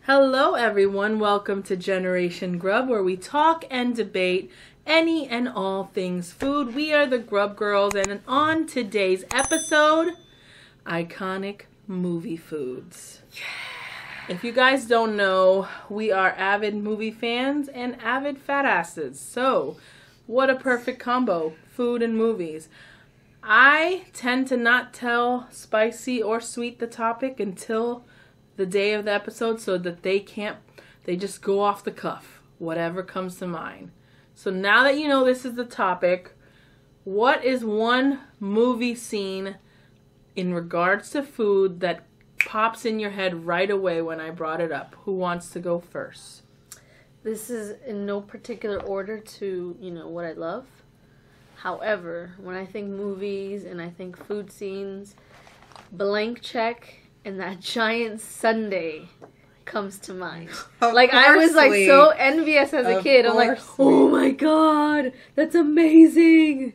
Hello everyone, welcome to Generation Grub, where we talk and debate any and all things food. We are the Grub Girls, and on today's episode, iconic movie foods. Yeah. If you guys don't know, we are avid movie fans and avid fat asses. So, what a perfect combo, food and movies. I tend to not tell spicy or sweet the topic until the day of the episode so that they just go off the cuff, whatever comes to mind. So now that you know this is the topic, what is one movie scene in regards to food that pops in your head right away when I brought it up? Who wants to go first? This is in no particular order to, what I love. However, when I think movies and I think food scenes, Blank Check and that giant sundae comes to mind. I was so envious as a kid. I'm like, oh my god, that's amazing.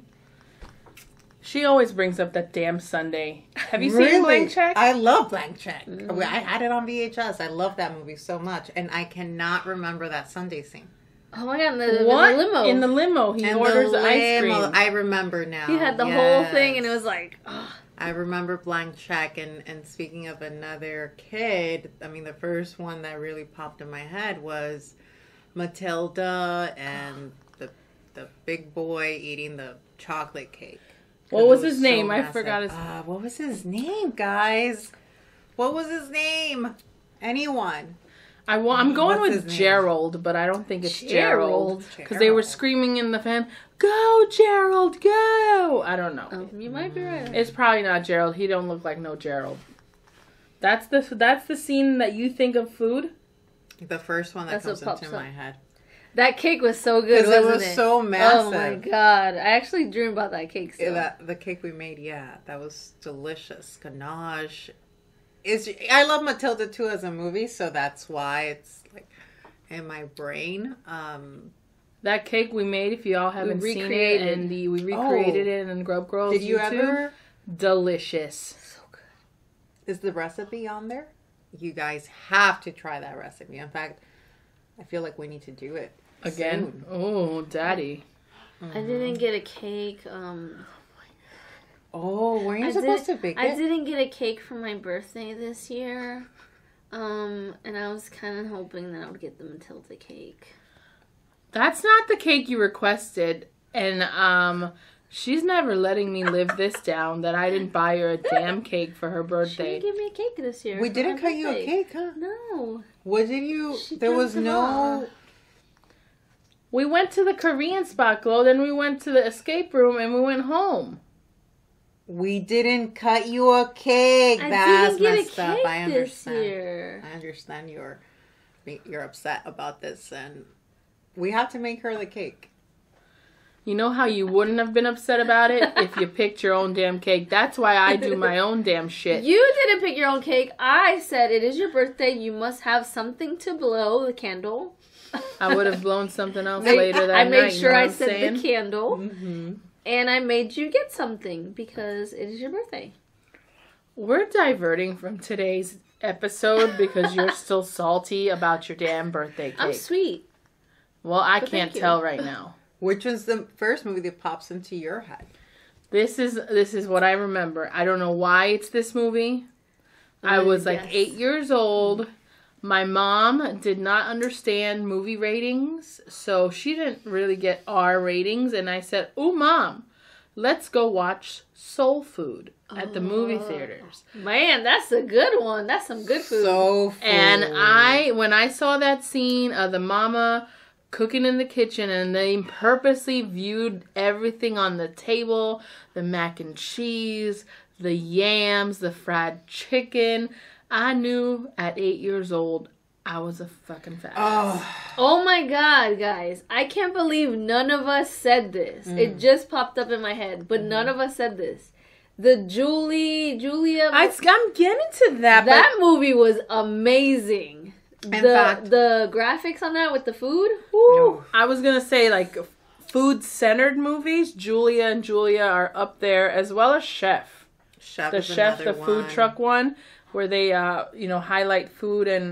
She always brings up that damn sundae. Have you seen Blank Check? I love Blank Check. I had it on VHS. I love that movie so much, and I cannot remember that sundae scene. Oh my god, in the limo. In the limo, he orders ice cream. I remember now. He had the whole thing, and it was like, oh. I remember Blank Check, and speaking of another kid, the first one that really popped in my head was Matilda and the big boy eating the chocolate cake. What was his name? I forgot his name. What was his name, guys? What was his name? Anyone? I'm going with Gerald, but I don't think it's Gerald. Because they were screaming in the fan, "Go, Gerald, go!" I don't know. Oh, you might be right. It's probably not Gerald. He don't look like no Gerald. That's the scene that you think of food? The first one that comes into my head. That cake was so good, wasn't it? It was so massive. Oh my god. I actually dreamed about that cake still. The cake we made, that was delicious. Ganache. I love Matilda too as a movie, so that's why it's like in my brain. That cake we made, if you all haven't seen it, and we recreated it in Grub Girls Did you YouTube. Ever? Delicious. So good. Is the recipe on there? You guys have to try that recipe. In fact, I feel like we need to do it again. Soon. Oh, daddy. I didn't get a cake. Were you supposed to bake it? I didn't get a cake for my birthday this year. And I was kind of hoping that I would get the Matilda cake. That's not the cake you requested. And she's never letting me live this down that I didn't buy her a damn cake for her birthday. She didn't give me a cake this year. We didn't cut you a cake, huh? No. What did you... There was no... We went to the Korean spot, Glow. Then we went to the escape room and we went home. We didn't cut you a cake. That's messed up. I understand. This year. I understand you're upset about this, and we have to make her the cake. You know how you wouldn't have been upset about it if you picked your own damn cake? That's why I do my own damn shit. You didn't pick your own cake. I said it is your birthday. You must have something to blow, the candle. I would have blown something else later that night. I made sure I said the candle. Mm-hmm. And I made you get something because it is your birthday. We're diverting from today's episode because you're still salty about your damn birthday cake. I'm sweet. Well, I can't tell right now. Which was the first movie that pops into your head? This is what I remember. I don't know why it's this movie. I was like 8 years old. My mom did not understand movie ratings, so she didn't really get R ratings. And I said, "Ooh, Mom, let's go watch Soul Food at the movie theaters." Man, that's a good one. That's some good food. Soul Food. And when I saw that scene of the mama cooking in the kitchen and they purposely viewed everything on the table, the mac and cheese, the yams, the fried chicken, I knew at 8 years old I was a fucking fat ass. Oh my god, guys. I can't believe none of us said this. It just popped up in my head, but none of us said this. The Julia... I'm getting to that. That movie was amazing. The graphics on that with the food? Woo. I was going to say, like, food-centered movies, Julia and Julia are up there, as well as Chef. Chef the is Chef, the one. food truck one, where they, highlight food and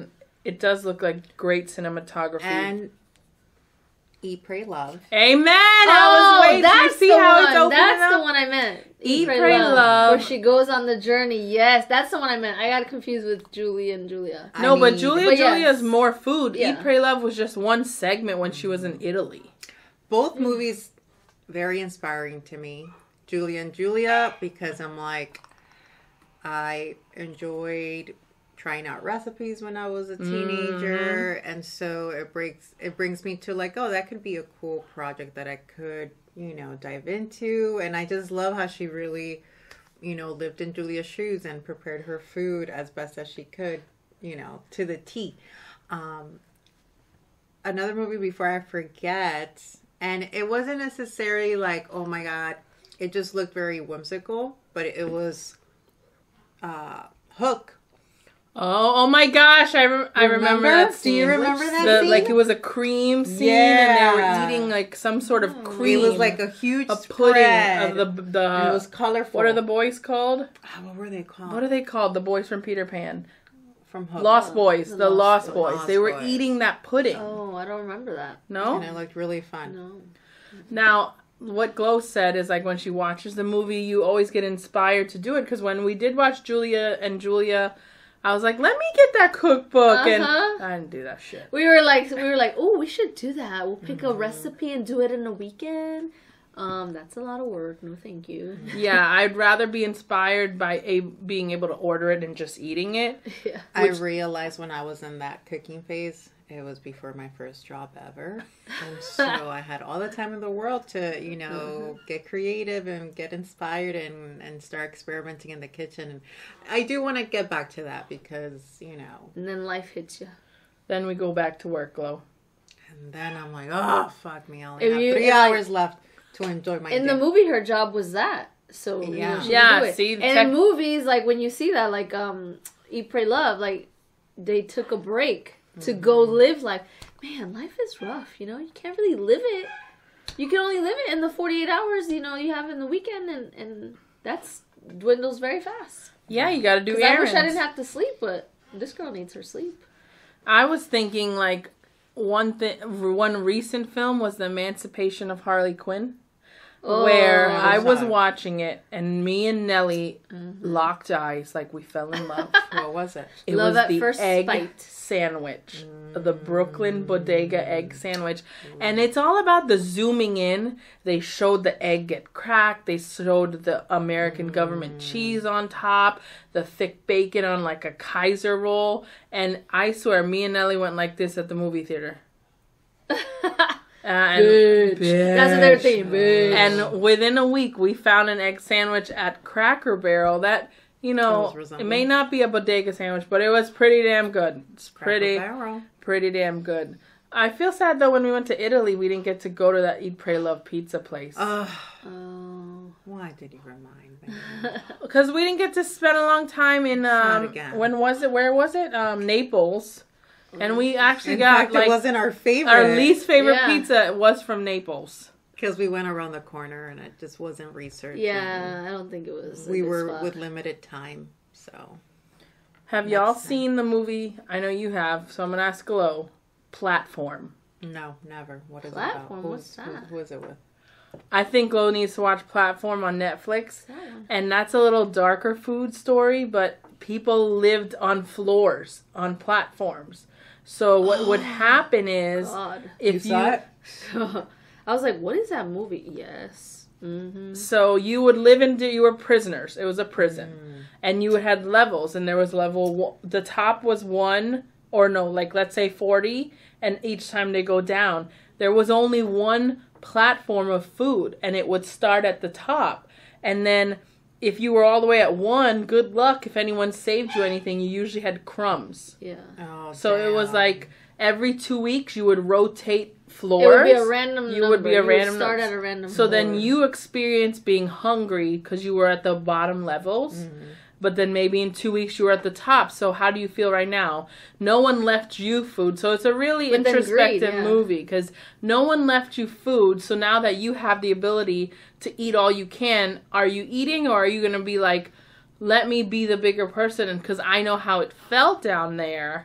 It does look like great cinematography. And Eat, Pray, Love. Amen! I was waiting. That's You see the how one. it's opening That's up? the one I meant. Eat, Pray, Love. Where she goes on the journey. Yes, that's the one I meant. I got confused with Julie and Julia. No, but mean, Julia's yes. more food. Yeah. Eat, Pray, Love was just one segment when she was in Italy. Both movies very inspiring to me. Julia and Julia, because I'm like, I enjoyed trying out recipes when I was a teenager, and so it brings me to like, oh, that could be a cool project that I could, dive into. And I just love how she really, lived in Julia's shoes and prepared her food as best as she could, to the T. Another movie before I forget, and it wasn't necessarily like, oh my God, it just looked very whimsical, but it was Hook. Oh my gosh, I remember that scene. Do you remember that scene? Like it was a cream scene, and they were eating like some sort of cream. It was like a huge pudding spread. of the. And it was colorful. What are the boys called? What were they called? What are they called? The boys from Peter Pan. From Hook. Lost Boys. The Lost Boys. Lost They were Boys. eating that pudding. Oh, I don't remember that. No? And it looked really fun. No. Now, what Glow said is like when she watches the movie, you always get inspired to do it. Because when we did watch Julia and Julia, I was like, let me get that cookbook. And I didn't do that shit. We were like, oh, we should do that. We'll pick a recipe and do it in a weekend. That's a lot of work. No, thank you. Yeah, I'd rather be inspired by being able to order it and just eating it. Yeah. I realized when I was in that cooking phase, it was before my first job ever. And so I had all the time in the world to, get creative and get inspired and start experimenting in the kitchen. And I do want to get back to that because, And then life hits you. Then we go back to work, Glow. And then I'm like, oh, fuck me. I only If have you- 3 hours left to enjoy my In day. the movie, her job was that. So, Yeah. she Yeah, could do it. see, And in movies, like, when you see that, like, Eat, Pray, Love, like, they took a break to go live life. Man, life is rough, You can't really live it. You can only live it in the 48 hours, you have in the weekend, and that's dwindles very fast. Yeah, you got to do 'Cause errands. I wish I didn't have to sleep, but this girl needs her sleep. I was thinking like one recent film was The Emancipation of Harley Quinn. Where I was watching it and me and Nellie locked eyes like we fell in love. What was it? It Love was at the first egg sight. sandwich. The Brooklyn Bodega egg sandwich. And it's all about the zooming in. They showed the egg get cracked. They showed the American government cheese on top. The thick bacon on like a Kaiser roll. And I swear, me and Nellie went like this at the movie theater. Bitch. That's what they're thinking, bitch. And within a week, we found an egg sandwich at Cracker Barrel that, it may not be a bodega sandwich, but it was pretty damn good. It's pretty damn good. I feel sad, though, when we went to Italy, we didn't get to go to that Eat, Pray, Love pizza place. Why did you remind me? Because we didn't get to spend a long time in, when was it? Where was it? Naples. And we actually it wasn't our favorite. Our least favorite pizza was from Naples. Because we went around the corner and it just wasn't researched. Yeah, I don't think it was. We were with limited time, so. Have y'all seen the movie? I know you have, so I'm going to ask Glow. Platform. No, never. What is Platform? it about? What's that? Who is it with? I think Glow needs to watch Platform on Netflix. And that's a little darker food story, but people lived on floors, on platforms. So what would happen is if you saw it? I was like, what is that movie? Yes. Mm-hmm. So you would live you were prisoners. It was a prison. And you had levels, and there was the top was 1, or no, like let's say 40, and each time they go down, there was only one platform of food, and it would start at the top. And then if you were all the way at 1, good luck. If anyone saved you anything, you usually had crumbs. Yeah. Oh, so damn. it was like every 2 weeks you would rotate floors. It would be a random number. You would be a random start number. at a random So floor. then you experience being hungry because you were at the bottom levels. But then maybe in 2 weeks you were at the top. So how do you feel right now? No one left you food. So it's a really introspective movie because no one left you food. So now that you have the ability to eat all you can, are you eating, or are you going to be like, let me be the bigger person? And because I know how it felt down there,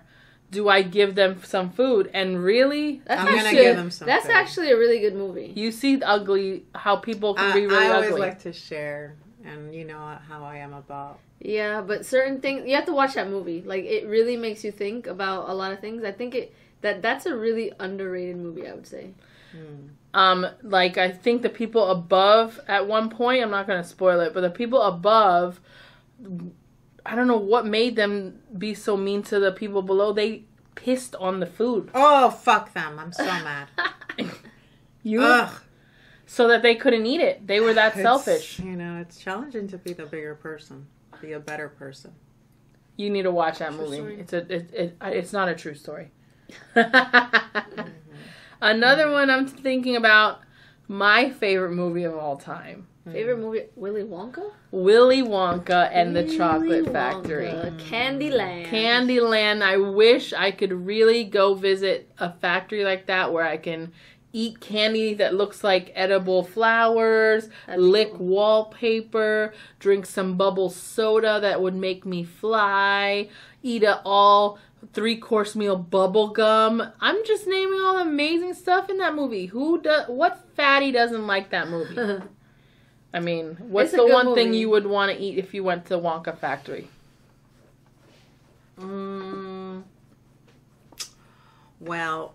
do I give them some food? And really, That's I'm gonna actually, give them some That's food. actually a really good movie. you see ugly, how people can be really I always ugly. like to share, and you know how I am about. Yeah, but certain things you have to watch that movie. Like it really makes you think about a lot of things. I think that's a really underrated movie, I would say. Like I think the people above at one point, I'm not going to spoil it, but the people above, I don't know what made them be so mean to the people below. They pissed on the food. Oh, fuck them! I'm so mad. Ugh. So that they couldn't eat it. They were that selfish. You know, it's challenging to be the bigger person, be a better person. You need to watch that True movie. story. It's not a true story. Another one I'm thinking about, my favorite movie of all time. Favorite movie, Willy Wonka? Willy Wonka and the Willy Chocolate Wonka, Factory. Candyland. Candyland. I wish I could really go visit a factory like that where I can eat candy that looks like edible flowers, That'd be lick cool. wallpaper, drink some bubble soda that would make me fly, eat a all 3-course meal bubble gum. I'm just naming all the amazing stuff in that movie. What fatty doesn't like that movie? I mean, what's It's a the good one thing movie. you would want to eat if you went to the Wonka factory? Well,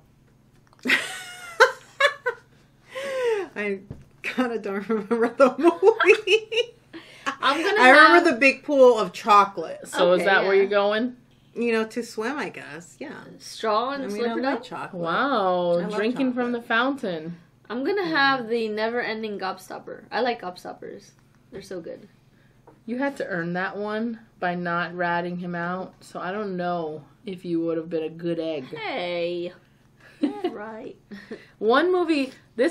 I kind of don't remember the movie. I remember the big pool of chocolate. So is Okay, that where yeah. you're going? You know, to swim, I guess. Yeah. straw I and mean, I slipper like up. chocolate. Wow, I love drinking from the chocolate. fountain. I'm gonna have the never-ending gobstopper. I like gobstoppers. They're so good. You had to earn that one by not ratting him out, so I don't know if you would have been a good egg. Hey. Yeah, right. One movie,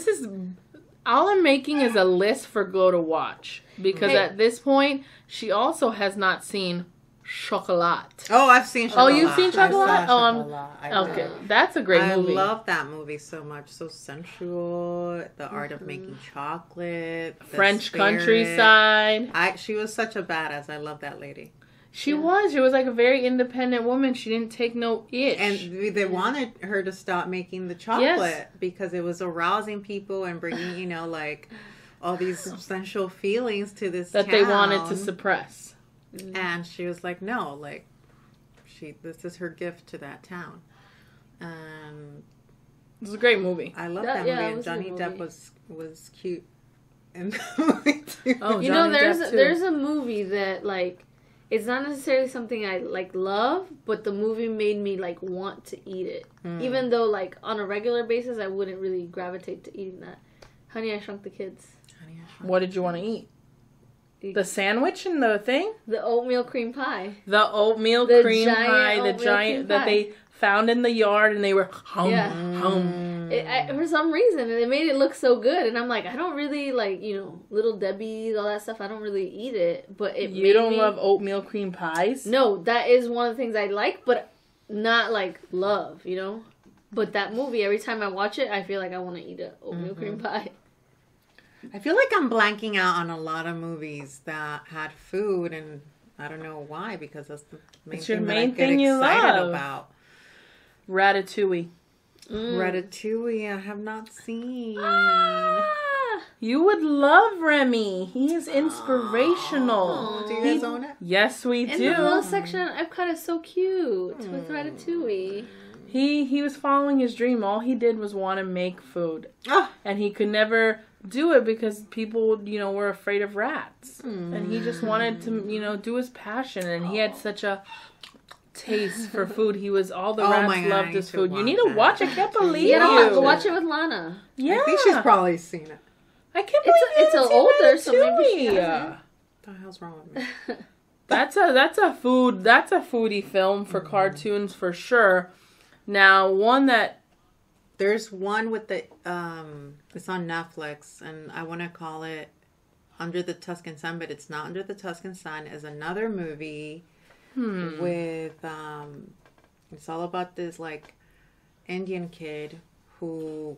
all I'm making is a list for Glow to watch, because Hey. at this point, she also has not seen Chocolat. Oh, I've seen Oh, Chocolat. you've seen I saw Chocolat? Oh, Chocolat. I Okay, love- that's a great I movie. love that movie so much. So sensual. The art of making chocolate. the French spirit. countryside. She was such a badass. I love that lady. She was like a very independent woman. She didn't take no itch. And they wanted her to stop making the chocolate because it was arousing people and bringing, you know, like all these sensual feelings to this that town. they wanted to suppress. And she was like, no, like, this is her gift to that town. And It was a great movie. I love That- that yeah, movie. it And was a Johnny good Depp movie. was cute in the movie too. Oh, You know, Johnny Depp, too. there's a movie that like it's not necessarily something I like love, but the movie made me like want to eat it. Even though like on a regular basis I wouldn't really gravitate to eating that. Honey, I Shrunk the Kids. What did you want to eat? The sandwich and the thing? The oatmeal cream pie. The oatmeal The cream giant pie, the oatmeal giant cream that pie. they found in the yard, and they were Yeah. hum. For some reason, it made it look so good, and I'm like, I don't really like, you know, Little Debbie's, all that stuff. I don't really eat it, but it. You made don't me... love oatmeal cream pies? No, that is one of the things I like, but not like love, you know. But that movie, every time I watch it, I feel like I want to eat a oatmeal cream pie. I feel like I'm blanking out on a lot of movies that had food, and I don't know why, because that's the main It's your thing that I main get thing you excited love. about. Ratatouille. Ratatouille, I have not seen. Ah! You would love Remy. He is inspirational. Do you guys own it? Yes, we And do. the little section on Epcot is so cute with Ratatouille. He was following his dream. All he did was want to make food. Oh, And he could never do it because people, you know, were afraid of rats. And he just wanted to, you know, do his passion. And he had such a taste for food. He was, all the Oh rats my God, I loved need his to food. You watch need to that. watch. I can't believe You know, you. go watch it with Lana. Yeah. I think she's probably seen it. I can't believe It's you a haven't older, seen so maybe she Ratatouille. hasn't. What the hell's wrong with me? That's a foodie film for cartoons for sure. Now, one that There's one with the it's on Netflix, and I want to call it Under the Tuscan Sun, but it's not Under the Tuscan Sun. Is another movie with it's all about this like Indian kid who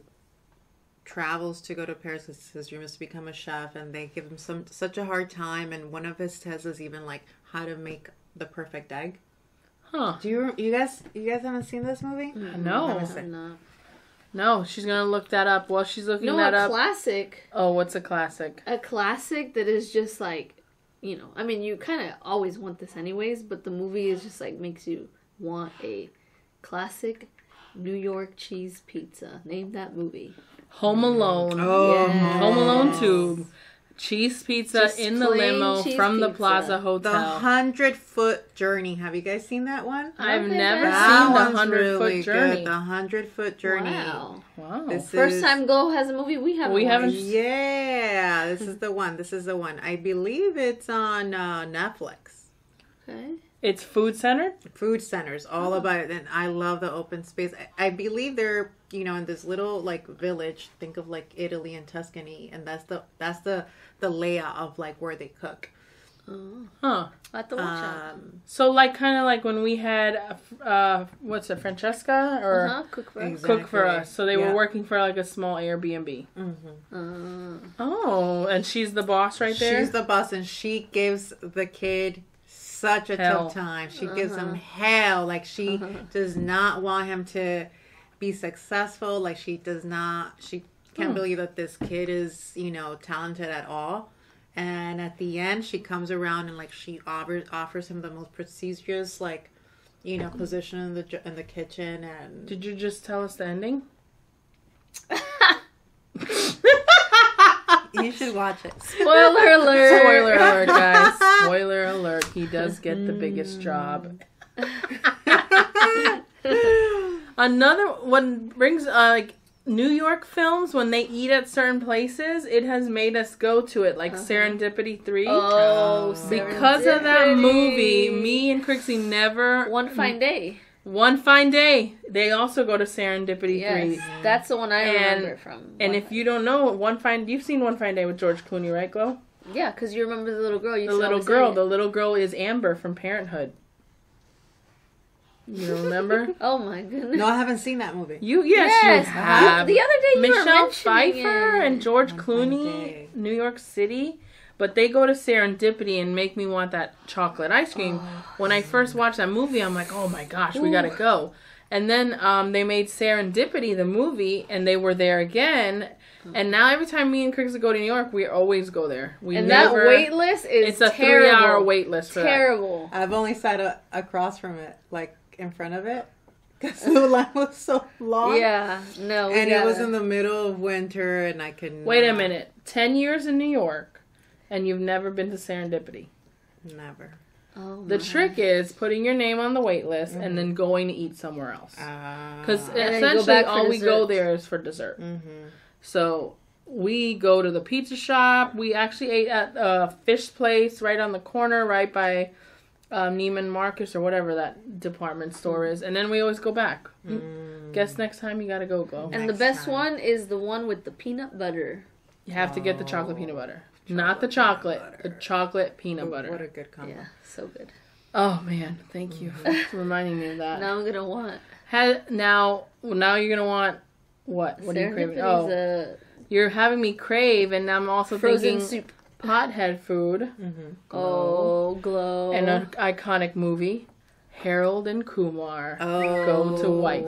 travels to go to Paris because his dream is to become a chef, and they give him such a hard time, and one of his tests is even like how to make the perfect egg. Huh. Do you guys haven't seen this movie? No. Let me see. I'm not. No, she's gonna look that up. While she's looking No, that a up. classic. Oh, what's a classic? A classic that is just like, you know, I mean, you kind of always want this anyways, but the movie is just like makes you want a classic New York cheese pizza. Name that movie. Home Alone. Oh, Yes. Home Alone 2. Cheese pizza Just in the plain limo cheese from the pizza. Plaza The Hotel. 100-foot journey. Have you guys seen that one? I've Okay, never that seen the one's 100-foot journey. good. The 100-foot journey. Wow. Wow. This First is- time Go has a movie we haven't. We haven't- watched. Yeah, this is the one. This is the one. I believe it's on Netflix. Okay. It's food centered? Food centers, all about it. And I love the open space. I believe they're, in this little like village. Think of like Italy and Tuscany, and that's the layout of like where they cook. Oh, Huh. I have to watch that. So like kind of like when we had what's it, Francesca or Cook for us. Exactly. Cook for Us. So they Yeah. were working for like a small Airbnb. Mm-hmm. Oh, and she's the boss right there? She's the boss, and she gives the kid such a Hell. tough time. She gives him hell. Like she does not want him to be successful. Like she can't believe that this kid is, talented at all. And at the end, she comes around and like she offers him the most prestigious position in the kitchen. And Did you just tell us the ending? you should watch it. Spoiler alert. Spoiler alert, guys. Spoiler alert. He does get the biggest job. Another one brings like New York films when they eat at certain places. It has made us go to it, like Serendipity 3. Oh, Because of that Serendipity. movie, me and Crixie never. One Fine Day. One Fine Day. They also go to Serendipity 3. Yes, that's the one I remember And- from. And if you don't know, you've seen One Fine Day with George Clooney, right, Glo? Yeah, because you remember the little girl. You The little girl is Amber from Parenthood. You don't remember? Oh my goodness. No, I haven't seen that movie. You Yes, have. the other day you were Michelle mentioning Pfeiffer it. and George One Fine Clooney, Day. New York City. But they go to Serendipity and make me want that chocolate ice cream. When I first watched that movie, I'm like, oh my gosh, we gotta go. And then they made Serendipity, the movie, and they were there again. And now every time me and Crixie go to New York, we always go there. We And never. that wait list is It's a terrible. 3-hour wait list for that. Terrible. I've only sat across from it, like in front of it, because the line was so long. Yeah, no. we And it was gotta- in the middle of winter, and I couldn't. Wait a minute. 10 years in New York, and you've never been to Serendipity. Never. Oh The my. trick is putting your name on the wait list and then going to eat somewhere else. Because then go essentially back for all we go dessert. there is for dessert. So we go to the pizza shop. We actually ate at a fish place right on the corner, right by Neiman Marcus or whatever that department store is. And then we always go back. Guess next time you gotta go, Glo. And the Next best time. one is the one with the peanut butter. You have to get the chocolate peanut butter. Not the chocolate, the chocolate peanut butter. What a good combo. Yeah, so good. Oh man, thank you for reminding me of that. Now I'm gonna want Now you're gonna want what? What are you craving? Oh, Serendipity's you're having me crave, and I'm also frozen thinking soup. pothead food Oh, glow. and an iconic movie, Harold and Kumar. Oh, Go to White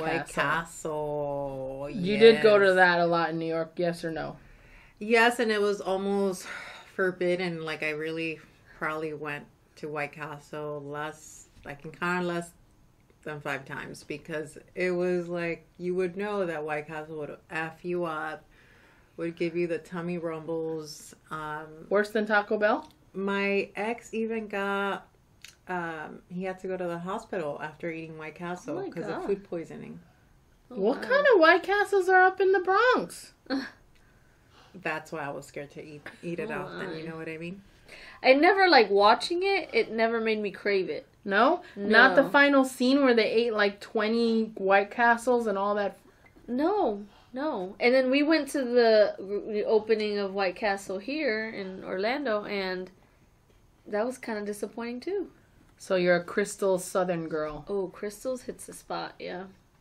Castle. You did go to that a lot in New York, yes or no? Yes, and it was almost forbidden. Like I really probably went to White Castle less than 5 times, because it was like you would know that White Castle would F you up, would give you the tummy rumbles. Worse than Taco Bell? My ex even got he had to go to the hospital after eating White Castle Oh my because God. of food poisoning. What kind of White Castles are up in the Bronx? That's why I was scared to eat it out. Then you know what I mean. I never like watching it. It never made me crave it. No? Not the No. final scene where they ate like 20 White Castles and all that. No. And then we went to the opening of White Castle here in Orlando, and that was kind of disappointing too. So you're a Crystal Southern girl. Oh, Crystals hits the spot, yeah.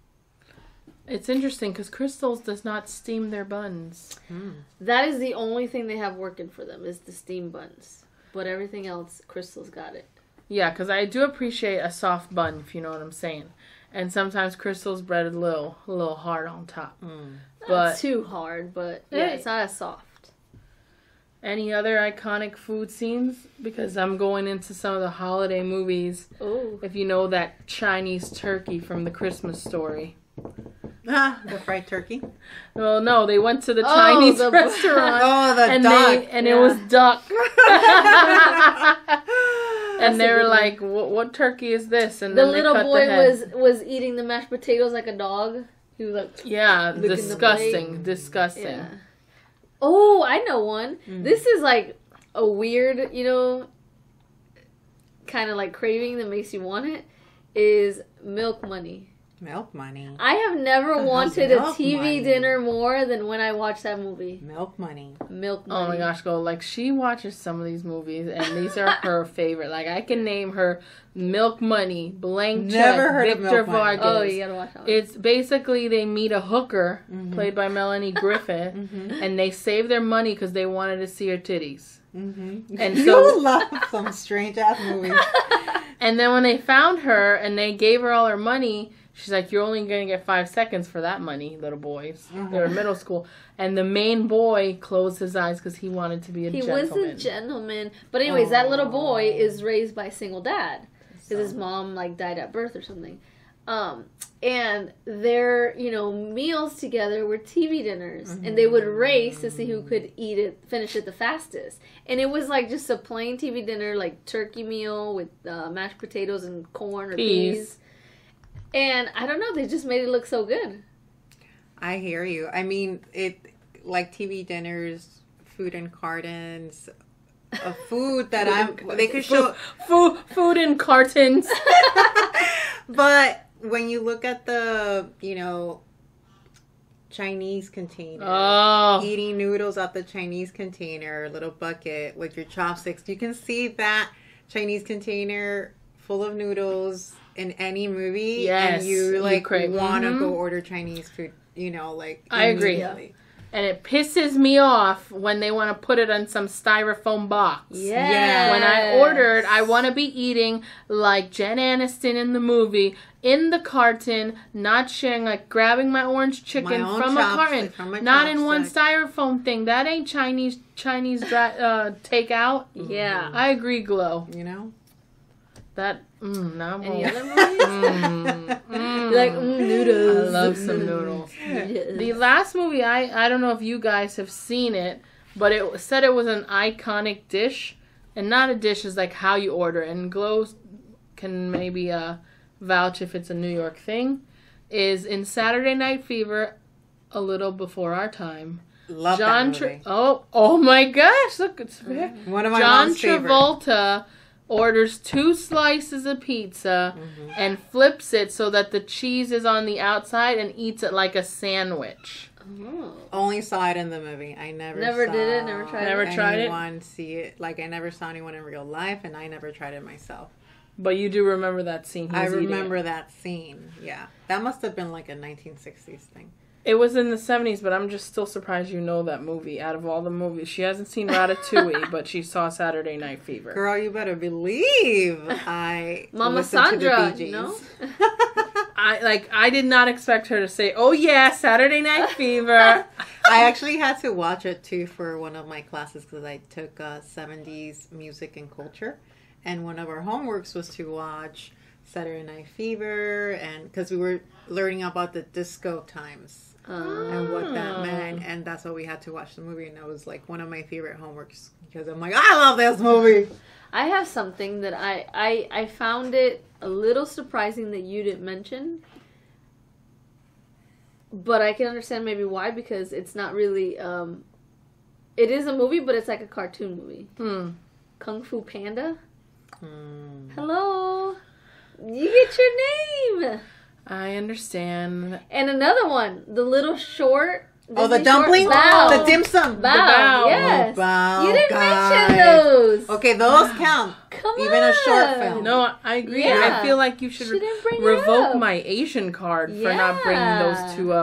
It's interesting because Crystals does not steam their buns. That is the only thing they have working for them is the steam buns. But everything else, Crystals got it. Yeah, because I do appreciate a soft bun, if you know what I'm saying. And sometimes Crystal's bread is a little hard on top. Not But too hard, but yeah, it's not as soft. any other iconic food scenes? Because I'm going into some of the holiday movies. Oh. If you know that Chinese turkey from the Christmas Story. The fried turkey. Well, no, they went to the Chinese the- restaurant. Oh, the and duck. it was duck. And they That's a were good like, what turkey is this? And The then they little cut boy the head. was eating the mashed potatoes like a dog. He was like, Yeah, licking the disgusting. plate. Disgusting. yeah. Oh, I know one. This is like a weird, kind of like craving that makes you want it. Is Milk Money. Milk Money. I have never The hell's wanted a Milk TV Money? dinner more than when I watched that movie. Milk Money. Milk Money. Oh my gosh, girl. Like, she watches some of these movies, and these are her favorite. Like, I can name her Milk Money, Blank Check, Never heard of Victor Milk Money. Vargas. Oh, you gotta watch that one. It's basically they meet a hooker, played by Melanie Griffith, and they save their money because they wanted to see her titties. Mm-hmm. And You so- love some strange ass movies. And then when they found her and they gave her all her money, she's like, "You're only going to get 5 seconds for that money, little boys." They were in middle school. And the main boy closed his eyes because he wanted to be a He gentleman. was a gentleman. But anyways, that little boy is raised by a single dad. Because his mom, died at birth or something. And their, meals together were TV dinners. And they would race to see who could finish it the fastest. And it was just a plain TV dinner, like turkey meal with mashed potatoes and corn or peas. And I don't know, they just made it look so good. I hear you. I mean, like TV dinners, food in cartons, a food that they could show. Food in cartons. But when you look at the, Chinese container, Oh. eating noodles out the Chinese container, little bucket with your chopsticks, you can see that Chinese container full of noodles in any movie. Yes, And you crave. want to Mhm. go order Chinese food, I agree. immediately. And it pisses me off when they want to put it on some styrofoam box. Yeah. When I ordered, I want to be eating like Jen Aniston in the movie, in the carton, not sharing, like grabbing my orange chicken My own from a chopstick, carton, from my not in one chopstick. styrofoam thing. That ain't Chinese takeout. Yeah. I agree, Glow. You know? That no. Any other movies? You're like, noodles. I love some noodles. Yes. The last movie, I don't know if you guys have seen it, but it said it was an iconic dish, and not a dish is like how you order it. And Glow can maybe vouch if it's a New York thing. Is in Saturday Night Fever, a little before our time. Love John that movie. oh my gosh! Look, it's One of my John mom's favorite. Travolta orders 2 slices of pizza and flips it so that the cheese is on the outside and eats it like a sandwich. Oh. Only saw it in the movie. I never Never saw did it, never tried it? Never tried it? anyone see it. Like, I never saw anyone in real life, and I never tried it myself. But you do remember that scene. I He's eating remember it. that scene. Yeah. That must have been like a 1960s thing. It was in the 70s, but I'm just still surprised you know that movie. Out of all the movies, she hasn't seen Ratatouille, but she saw Saturday Night Fever. Girl, you better believe I Mama listened to the Sandra, Bee Gees. no? I did not expect her to say, "Oh yeah, Saturday Night Fever." I actually had to watch it too for one of my classes because I took 70s music and culture, and one of our homeworks was to watch Saturday Night Fever, and because we were learning about the disco times and what that meant, and that's why we had to watch the movie, and that was like one of my favorite homeworks because I'm like, I love this movie. I have something that I found it a little surprising that you didn't mention. But I can understand maybe why, because it's not really, it is a movie, but it's like a cartoon movie. Kung Fu Panda. Hello. You get your name. I understand. And another one, the little short. Oh, the Disney short, dumpling? Bao. The dim sum. Bao, Bao. yes. Oh, Bao, You didn't guys. mention those. Okay, those count. Come Even a short on. film. No, I agree. Yeah. I feel like you should She didn't bring it revoke up. my Asian card for not bringing Yeah. those two up.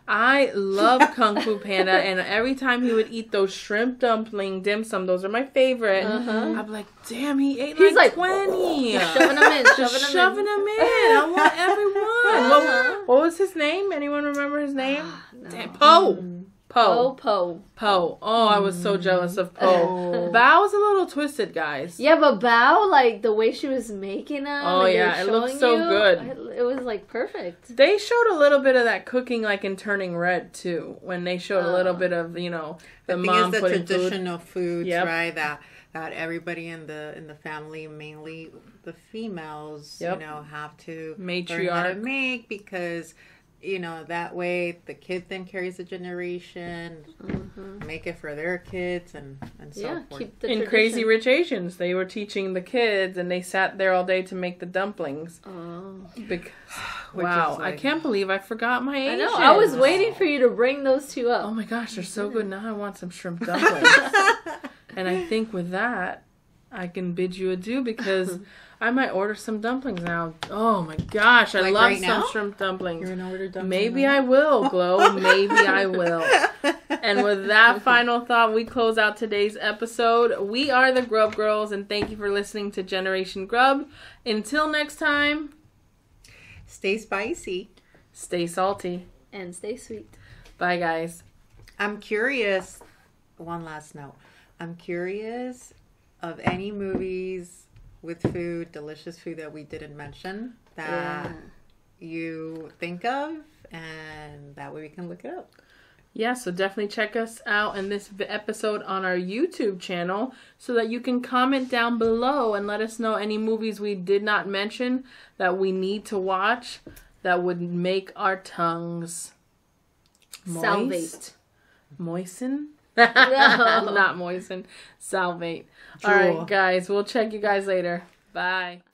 I love Kung Fu Panda, and every time he would eat those shrimp dumpling dim sum, those are my favorite. I'm like, damn, he ate He's like like 20. Shoving them in, Just shoving them in. I want everyone. What was his name? Anyone remember his name? No. Damn, Poe. Po. Oh, I was so jealous of Poe. Bao was a little twisted, guys. Yeah, but Bao, like, the way she was making them. Oh, and they yeah, were it looked showing so you, good. It was, like, perfect. They showed a little bit of that cooking, like in Turning Red, too. When they showed a little bit of, you know, the mom the putting traditional foods, Yep. right? That everybody in the family, mainly the females, Yep. you know, have to learn how to Matriarch. make, because you know that way the kid then carries the generation, make it for their kids and so Yeah, forth. keep the In tradition. Crazy Rich Asians, they were teaching the kids, and they sat there all day to make the dumplings. Oh. Because, Which wow, is I like- can't believe I forgot my I Asians. know. I was waiting for you to bring those two up. Oh my gosh, they're so good. Now I want some shrimp dumplings. And I think with that, I can bid you adieu because I might order some dumplings now. Oh my gosh, I Like love right some now? shrimp dumplings. You're gonna order dumplings? Maybe I will, Glow. Maybe I will. And with that final thought, we close out today's episode. We are the Grub Girls, and thank you for listening to Generation Grub. Until next time, Stay spicy. stay salty. And stay sweet. Bye, guys. I'm curious. One last note. I'm curious of any movies with food, delicious food that we didn't mention that you think of, and that way we can look it up. Yeah, so definitely check us out in this episode on our YouTube channel so that you can comment down below and let us know any movies we did not mention that we need to watch that would make our tongues moist. Moisten? Not moisten. Salivate. All right, guys. We'll check you guys later. Bye.